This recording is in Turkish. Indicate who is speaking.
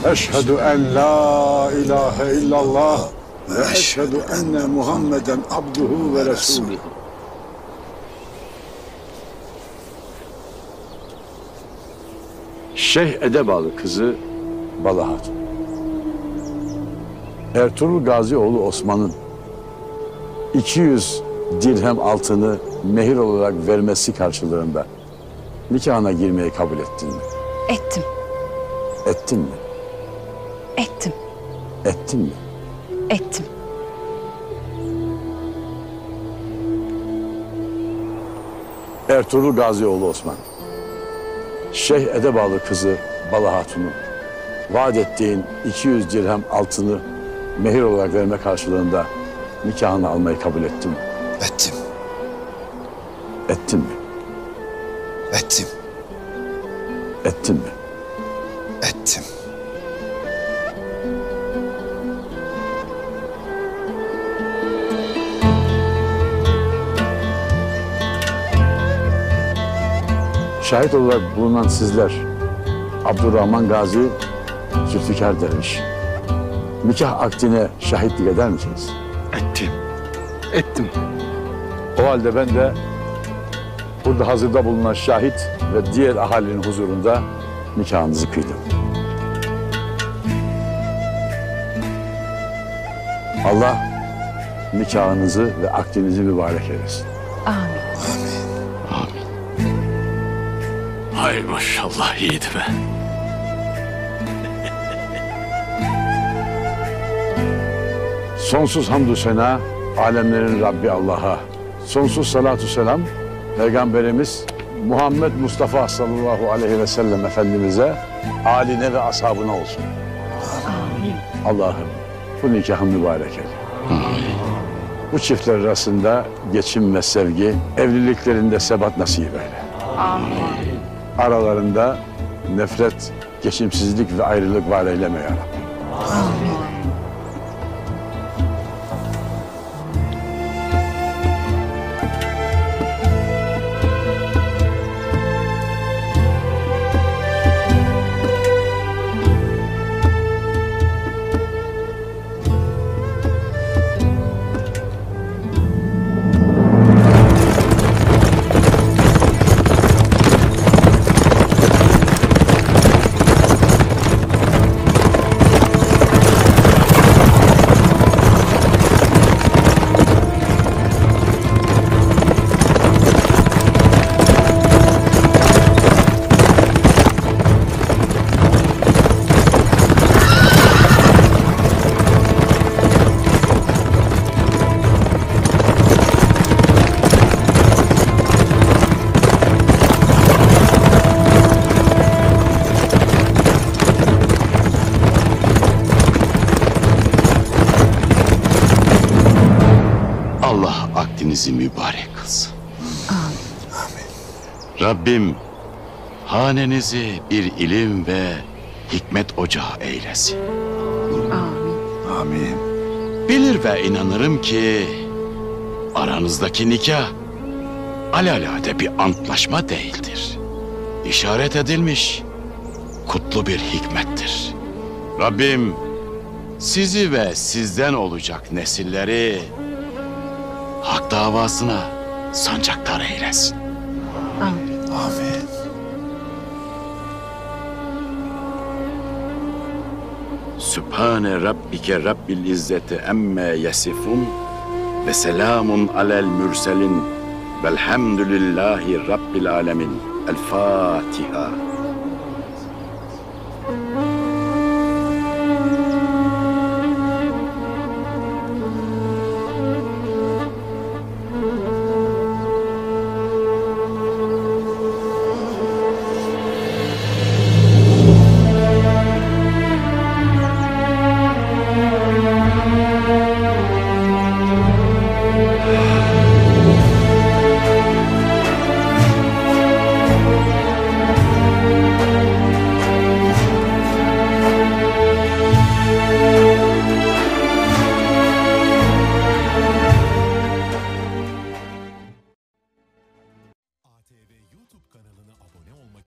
Speaker 1: Eşhedü en la ilahe illallah ve eşhedü enne Muhammeden abduhu ve resuluhu. Şeyh Edebalı kızı Bala Hatun. Ertuğrul Gazioğlu Osman'ın 200 dirhem altını mehir olarak vermesi karşılığında nikahına girmeyi kabul ettin mi?
Speaker 2: Ettim.
Speaker 1: Ettin mi?
Speaker 2: Ettim.
Speaker 1: Ettin mi?
Speaker 2: Ettim.
Speaker 1: Ertuğrul Gazioğlu Osman, Şeyh Edebalı kızı Bala Hatun'u vaat ettiğin 200 dirhem altını mehir olarak verme karşılığında nikahını almayı kabul ettin mi?
Speaker 3: Ettim.
Speaker 1: Ettin mi?
Speaker 3: Ettim.
Speaker 1: Ettin mi?
Speaker 3: Ettim.
Speaker 1: Şahit olarak bulunan sizler, Abdurrahman Gazi, Zülfikar Derviş, nikah akdine şahitlik eder misiniz?
Speaker 4: Ettim. Ettim.
Speaker 1: O halde ben de burada hazırda bulunan şahit ve diğer ahalinin huzurunda nikahınızı kıydım. Allah nikahınızı ve akdinizi mübarek eylesin.
Speaker 2: Amin.
Speaker 4: Hay maşallah iyiydi be.
Speaker 1: Sonsuz hamdü sena alemlerin Rabbi Allah'a. Sonsuz salatu selam Peygamberimiz Muhammed Mustafa sallallahu aleyhi ve sellem Efendimiz'e, âline ve ashabına olsun. Allah'ım bu nikahın mübarek eyle. Bu çiftler arasında geçim ve sevgi, evliliklerinde sebat nasip eyle. Aralarında nefret, geçimsizlik ve ayrılık var eyleme ya Rabbi.
Speaker 5: Allah akdinizi mübarek kılsın. Amin. Rabbim hanenizi bir ilim ve hikmet ocağı eylesin.
Speaker 2: Amin.
Speaker 3: Amin.
Speaker 5: Bilir ve inanırım ki aranızdaki nikah alelade bir antlaşma değildir. İşaret edilmiş kutlu bir hikmettir. Rabbim sizi ve sizden olacak nesilleri hak davasına sancaktar eylesin.
Speaker 2: Amin.
Speaker 3: Amin.
Speaker 5: Sübhane Rabbike Rabbil İzzeti emme yasifun ve selamun alel mürselin velhamdülillahi Rabbil alemin. El Fatiha.